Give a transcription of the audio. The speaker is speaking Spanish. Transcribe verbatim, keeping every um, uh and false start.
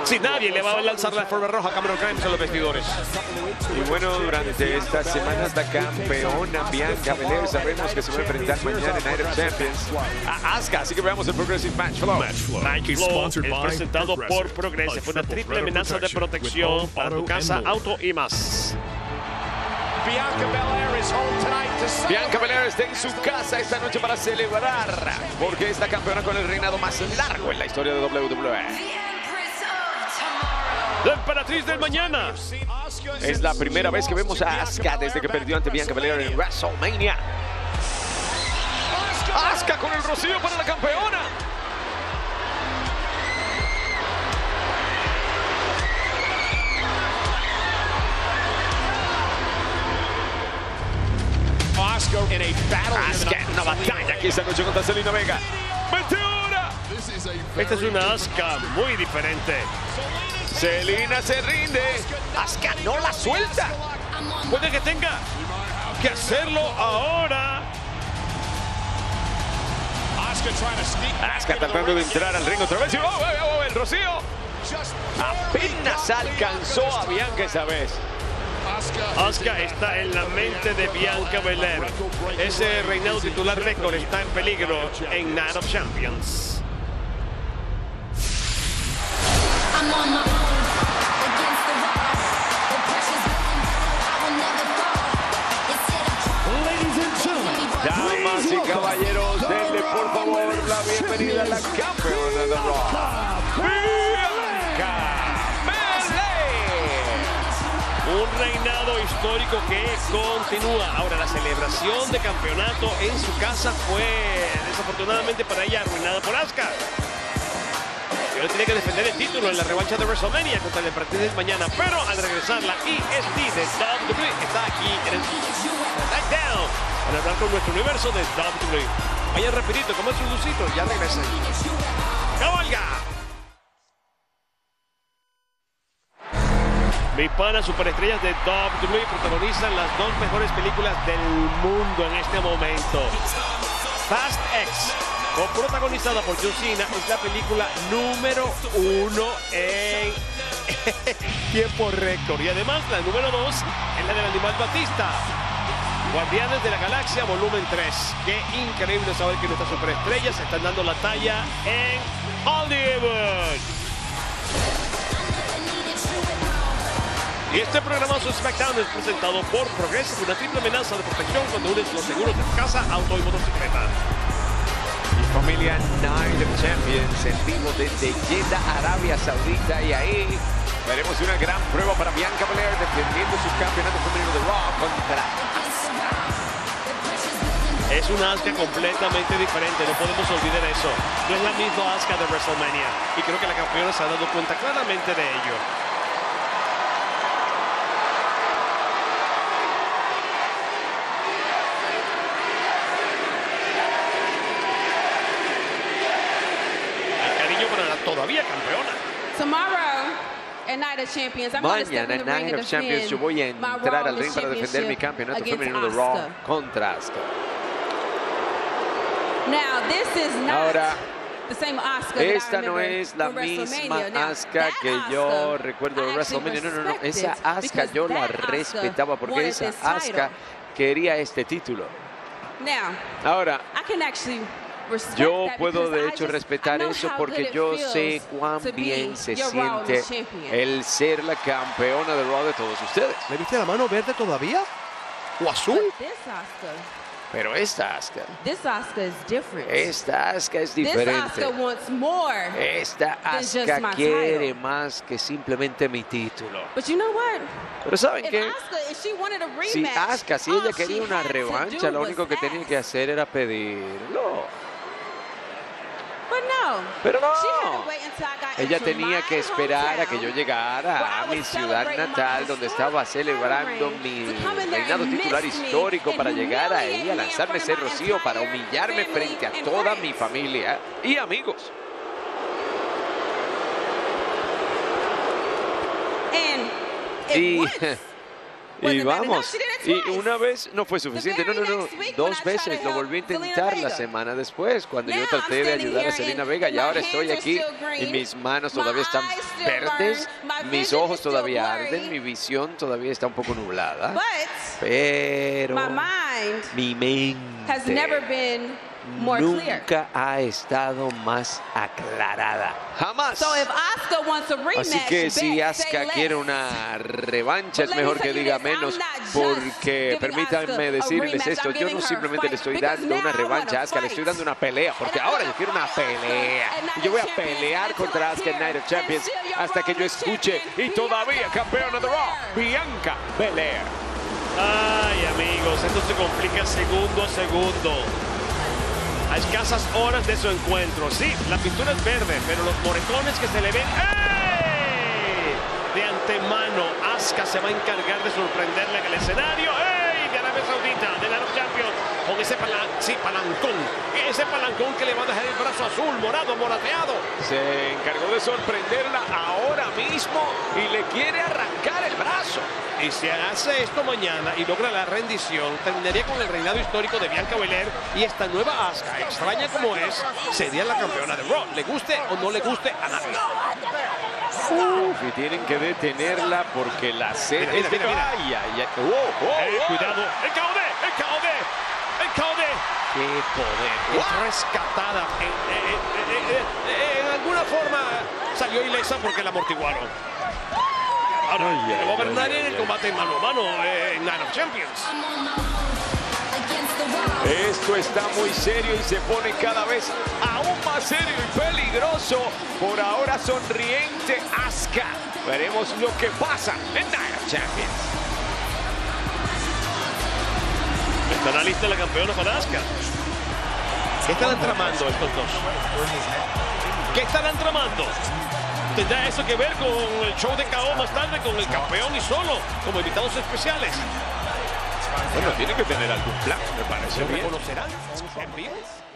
Si nadie le va a lanzar la alfombra roja a Cameron Grimes en los vestidores. Y bueno, durante esta semana la campeona Bianca Belair sabemos que se va a enfrentar mañana en Night of Champions a Asuka, así que veamos el Progressive Match Flow. Match Flow, Match Flow es presentado por Progressive, una triple amenaza de protección para tu casa, auto y más. Bianca Belair is home tonight to Bianca Belair está en su casa esta noche para celebrar, porque es la campeona con el reinado más largo en la historia de W W E. La emperatriz del mañana. Es la primera vez que vemos a Asuka desde que perdió ante Bianca Belair en WrestleMania. Asuka con el rocío para la campeona. Asuka en una batalla aquí esta noche contra Zelina Vega. ¡Meteora! Esta es una Asuka muy diferente. Zelina se rinde. Asuka no la suelta. Puede que tenga que hacerlo ahora. Asuka tratando de entrar al ring otra vez. ¡Oh, oh, oh! El rocío apenas alcanzó a Bianca esa vez. Asuka está en la mente de Bianca Belair. Ese reinado titular récord está en peligro en Night of Champions. Damas y caballeros, denle por favor la bienvenida a la campeona de Raw, Bianca Belair. Un reinado histórico que continúa. Ahora, la celebración de campeonato en su casa fue, desafortunadamente para ella, arruinada por Asuka. Y ahora tiene que defender el título en la revancha de WrestleMania contra el Emperatriz mañana. Pero al regresar, la E S T de W W E está aquí en el SmackDown para hablar con nuestro universo de W W E. Vaya rapidito, como es un lucito, ya regresa. ¡Cabalga! Mi pana, superestrellas de W W E protagonizan las dos mejores películas del mundo en este momento. Fast X, protagonizada por John Cena, es la película número uno en tiempo récord. Y además la número dos es la del animal Batista. Guardianes de la Galaxia, volumen tres. Qué increíble saber que nuestras superestrellas se están dando la talla en Hollywood. Y este programazo SmackDown es presentado por Progressive, una triple amenaza de protección cuando unes los seguros de casa, auto y motocicleta. Familia Night of Champions en vivo desde Jeddah, Arabia Saudita, y ahí veremos una gran prueba para Bianca Belair defendiendo su campeonato femenino de Raw contra Asuka. Es una Asuka completamente diferente, no podemos olvidar eso. No es la misma Asuka de WrestleMania y creo que la campeona se ha dado cuenta claramente de ello. Todavía campeona. Tomorrow, en Night of Champions, I'm Mañana en Night of Champions yo voy a entrar al ring para defender mi campeonato femenino de Raw contra Asuka. Now, this is not Ahora, the same Asuka esta no es la misma Asuka que yo recuerdo de WrestleMania. No, no, no. Esa Asuka yo la respetaba porque esa Asuka quería este título. Ahora, yo puedo de hecho respetar eso porque yo sé cuán bien se siente el ser la campeona de Raw de todos ustedes. ¿Le viste la mano verde todavía? ¿O azul? Pero esta Asuka, esta Asuka es diferente. Esta Asuka quiere más que simplemente mi título. Pero ¿saben qué? Si Asuka, si ella quería una revancha, lo único que tenía que hacer era pedirlo. Pero no, ella tenía que esperar a que yo llegara a mi ciudad natal donde estaba celebrando mi reinado titular histórico para llegar ahí a lanzarme ese rocío para humillarme frente a toda mi familia y amigos. Y, y vamos, y una vez no fue suficiente, no, no, no, dos veces lo volví a intentar la semana después, cuando yo traté de ayudar a Zelina Vega, y ahora estoy aquí y mis manos todavía están verdes, mis ojos todavía arden, mi visión todavía está un poco nublada, pero mi mente nunca ha estado más aclarada. Jamás. Así que si Asuka quiere una revancha, es mejor que diga menos, porque permítanme decirles esto, yo no simplemente le estoy dando una revancha a Asuka, le estoy dando una pelea, porque ahora yo quiero una pelea. Y yo voy a pelear contra Asuka en Night of Champions hasta que yo escuche, y todavía campeona de Raw, Bianca Belair. Ay, amigos, esto se complica segundo a segundo. A escasas horas de su encuentro. Sí, la pintura es verde, pero los moretones que se le ven... ¡Ey! De antemano, Asuka se va a encargar de sorprenderle en el escenario. ¡Ey! De Arabia Saudita, de la Champions, con ese palan sí, palancón. Ese palancón que le va a dejar el brazo azul, morado, morateado. Se encargó de sorprenderla ahora mismo y le quiere arrancar el brazo. Y si hace esto mañana y logra la rendición, terminaría con el reinado histórico de Bianca Belair, y esta nueva Asuka, extraña como es, sería la campeona de Raw, le guste o no le guste a nadie. Uf, y tienen que detenerla porque la sed es de vaya. Oh, oh, eh, cuidado, el K O D, el K O D, el K O D. ¡Qué poder! Es rescatada. En, en, en, en, en alguna forma salió ilesa porque la amortiguaron. Ahora, le va a ganar en el combate mano a mano eh, en Night of Champions. Esto está muy serio y se pone cada vez aún más serio y peligroso. Por ahora sonriente Asuka. Veremos lo que pasa en Night of Champions. Está en la lista de la campeona para Asuka. ¿Qué estarán tramando estos dos? ¿Qué estarán tramando? ¿Tendrá eso que ver con el show de K O más tarde, con el campeón y solo, como invitados especiales? Bueno, tiene que tener algún plan, me parece bien. ¿Lo conocerán en vivo?